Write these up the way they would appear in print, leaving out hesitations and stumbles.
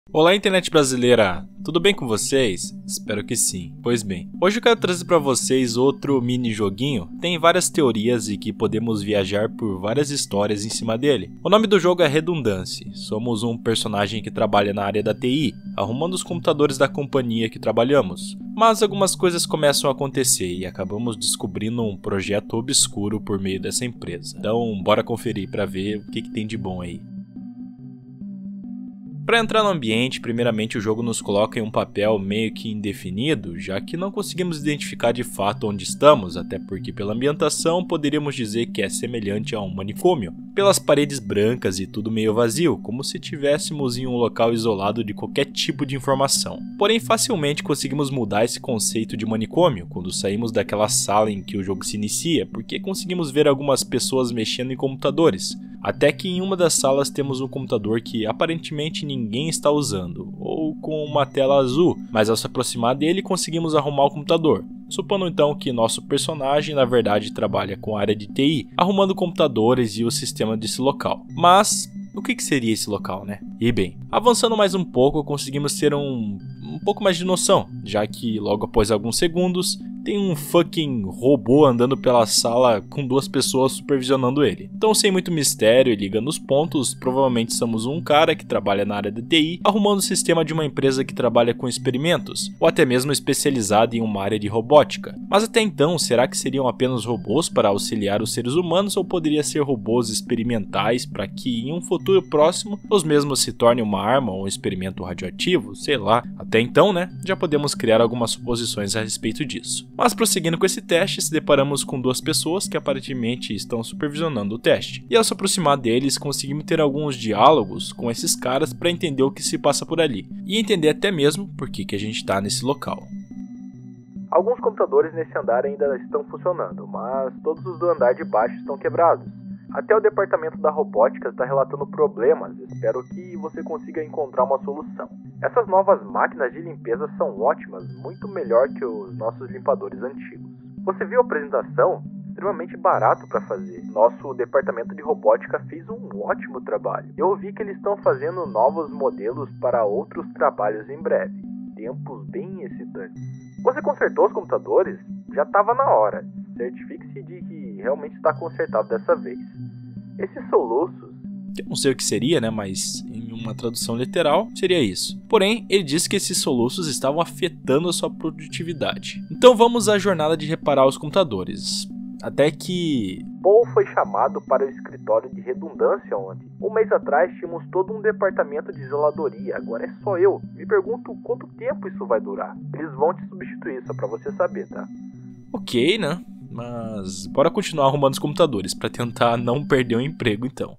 Olá, internet brasileira! Tudo bem com vocês? Espero que sim. Pois bem, hoje eu quero trazer para vocês outro mini joguinho. Tem várias teorias e que podemos viajar por várias histórias em cima dele. O nome do jogo é Redundância. Somos um personagem que trabalha na área da TI, arrumando os computadores da companhia que trabalhamos. Mas algumas coisas começam a acontecer e acabamos descobrindo um projeto obscuro por meio dessa empresa. Então, bora conferir para ver o que tem de bom aí. Para entrar no ambiente, primeiramente o jogo nos coloca em um papel meio que indefinido, já que não conseguimos identificar de fato onde estamos, até porque pela ambientação poderíamos dizer que é semelhante a um manicômio, pelas paredes brancas e tudo meio vazio, como se estivéssemos em um local isolado de qualquer tipo de informação. Porém, facilmente conseguimos mudar esse conceito de manicômio quando saímos daquela sala em que o jogo se inicia, porque conseguimos ver algumas pessoas mexendo em computadores. Até que em uma das salas temos um computador que aparentemente ninguém está usando, ou com uma tela azul, mas ao se aproximar dele conseguimos arrumar o computador. Supondo então que nosso personagem na verdade trabalha com a área de TI, arrumando computadores e o sistema desse local. Mas o que seria esse local, né? E bem, avançando mais um pouco conseguimos ter um pouco mais de noção, já que logo após alguns segundos tem um fucking robô andando pela sala com duas pessoas supervisionando ele. Então, sem muito mistério e ligando os pontos, provavelmente somos um cara que trabalha na área da TI, arrumando o sistema de uma empresa que trabalha com experimentos, ou até mesmo especializada em uma área de robótica. Mas até então, será que seriam apenas robôs para auxiliar os seres humanos ou poderia ser robôs experimentais para que em um futuro próximo os mesmos se tornem uma arma ou um experimento radioativo? Sei lá. Até então, né, já podemos criar algumas suposições a respeito disso. Mas prosseguindo com esse teste, se deparamos com duas pessoas que aparentemente estão supervisionando o teste. E ao se aproximar deles, conseguimos ter alguns diálogos com esses caras para entender o que se passa por ali. E entender até mesmo por que a gente está nesse local. Alguns computadores nesse andar ainda estão funcionando, mas todos os do andar de baixo estão quebrados. Até o departamento da robótica está relatando problemas, espero que você consiga encontrar uma solução. Essas novas máquinas de limpeza são ótimas, muito melhor que os nossos limpadores antigos. Você viu a apresentação? Extremamente barato para fazer. Nosso departamento de robótica fez um ótimo trabalho. Eu ouvi que eles estão fazendo novos modelos para outros trabalhos em breve. Tempos bem excitantes. Você consertou os computadores? Já estava na hora. Certifique-se de que realmente está consertado dessa vez. Esses soluços... Eu não sei o que seria, né, mas em uma tradução literal seria isso. Porém, ele disse que esses soluços estavam afetando a sua produtividade. Então vamos à jornada de reparar os computadores. Até que... Paul foi chamado para o escritório de redundância ontem. Um mês atrás tínhamos todo um departamento de zeladoria, agora é só eu. Me pergunto quanto tempo isso vai durar. Eles vão te substituir, só para você saber, tá? Ok, né? Mas bora continuar arrumando os computadores para tentar não perder o emprego então.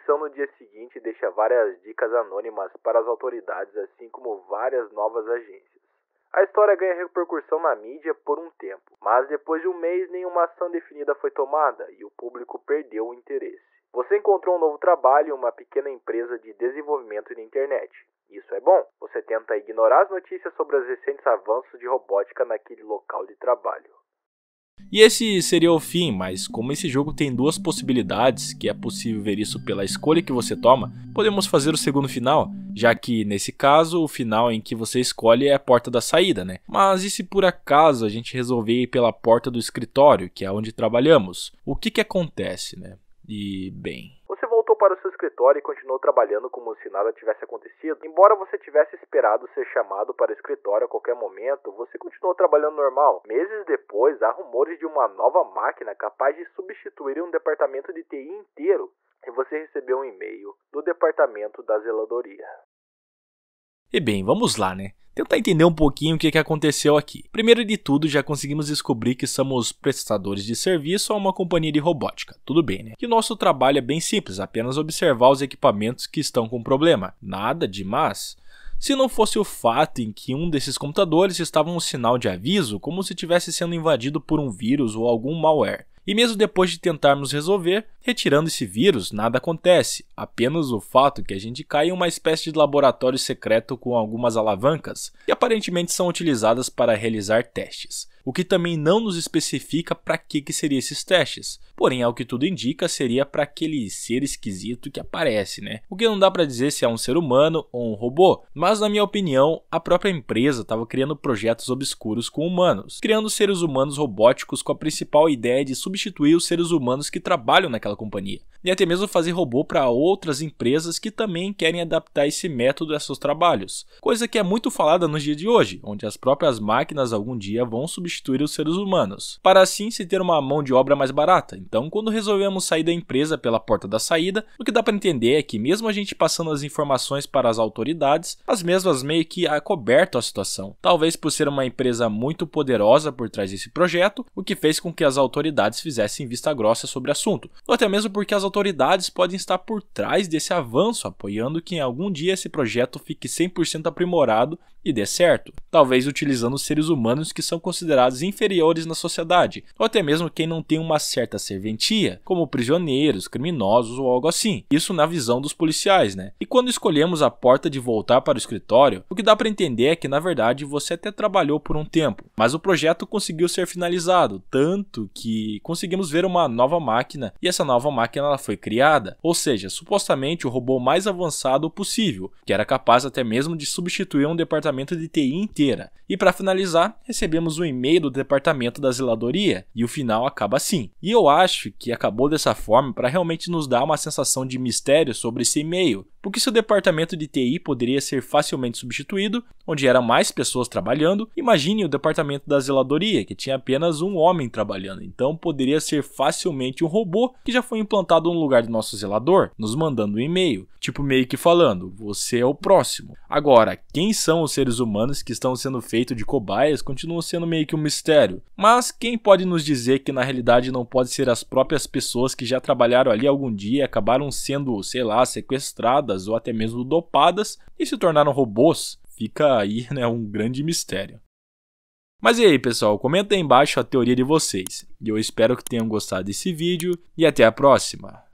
edição no dia seguinte deixa várias dicas anônimas para as autoridades, assim como várias novas agências. A história ganha repercussão na mídia por um tempo, mas depois de um mês nenhuma ação definida foi tomada e o público perdeu o interesse. Você encontrou um novo trabalho em uma pequena empresa de desenvolvimento na internet. Isso é bom. Você tenta ignorar as notícias sobre os recentes avanços de robótica naquele local de trabalho. E esse seria o fim, mas como esse jogo tem duas possibilidades, que é possível ver isso pela escolha que você toma, podemos fazer o segundo final, já que nesse caso o final em que você escolhe é a porta da saída, né? Mas e se por acaso a gente resolver ir pela porta do escritório, que é onde trabalhamos? O que acontece, né? E bem... Você voltou para o seu escritório e continuou trabalhando como se nada tivesse acontecido. Embora você tivesse esperado ser chamado para o escritório a qualquer momento, você continuou trabalhando normal. Meses depois, há rumores de uma nova máquina capaz de substituir um departamento de TI inteiro. E você recebeu um e-mail do departamento da zeladoria. E bem, vamos lá, né? Tentar entender um pouquinho o que aconteceu aqui. Primeiro de tudo, já conseguimos descobrir que somos prestadores de serviço a uma companhia de robótica. Tudo bem, né? Que o nosso trabalho é bem simples, apenas observar os equipamentos que estão com problema. Nada demais. Se não fosse o fato em que um desses computadores estava um sinal de aviso, como se estivesse sendo invadido por um vírus ou algum malware. E mesmo depois de tentarmos resolver, retirando esse vírus, nada acontece. Apenas o fato que a gente cai em uma espécie de laboratório secreto com algumas alavancas, que aparentemente são utilizadas para realizar testes. O que também não nos especifica para que seriam esses testes. Porém, ao que tudo indica, seria para aquele ser esquisito que aparece, né? O que não dá para dizer se é um ser humano ou um robô. Mas na minha opinião, a própria empresa estava criando projetos obscuros com humanos. Criando seres humanos robóticos com a principal ideia de substituir os seres humanos que trabalham naquela companhia. E até mesmo fazer robô para outras empresas que também querem adaptar esse método a seus trabalhos. Coisa que é muito falada nos dias de hoje, onde as próprias máquinas algum dia vão substituir os seres humanos, para assim se ter uma mão de obra mais barata. Então, quando resolvemos sair da empresa pela porta da saída, o que dá para entender é que mesmo a gente passando as informações para as autoridades, as mesmas meio que acobertam a situação. Talvez por ser uma empresa muito poderosa por trás desse projeto, o que fez com que as autoridades fizessem vista grossa sobre o assunto, ou até mesmo porque as autoridades podem estar por trás desse avanço, apoiando que em algum dia esse projeto fique 100% aprimorado e dê certo, talvez utilizando seres humanos que são considerados inferiores na sociedade, ou até mesmo quem não tem uma certa serventia, como prisioneiros, criminosos ou algo assim. Isso na visão dos policiais, né? E quando escolhemos a porta de voltar para o escritório, o que dá para entender é que na verdade você até trabalhou por um tempo, mas o projeto conseguiu ser finalizado, tanto que conseguimos ver uma nova máquina, e essa nova máquina ela foi criada, ou seja, supostamente o robô mais avançado possível, que era capaz até mesmo de substituir um departamento de TI inteira. E para finalizar, recebemos um e-mail do departamento da zeladoria, e o final acaba assim. E eu acho que acabou dessa forma para realmente nos dar uma sensação de mistério sobre esse e-mail, porque se o departamento de TI poderia ser facilmente substituído, onde eram mais pessoas trabalhando, imagine o departamento da zeladoria, que tinha apenas um homem trabalhando, então poderia ser facilmente um robô que já foi implantado no lugar do nosso zelador, nos mandando um e-mail, tipo meio que falando, você é o próximo. Agora, quem são os seres humanos que estão sendo feitos de cobaias continua sendo meio que um mistério, mas quem pode nos dizer que na realidade não pode ser as próprias pessoas que já trabalharam ali algum dia e acabaram sendo, sei lá, sequestradas ou até mesmo dopadas e se tornaram robôs? Fica aí, né, um grande mistério. Mas e aí, pessoal, comenta aí embaixo a teoria de vocês. E eu espero que tenham gostado desse vídeo e até a próxima.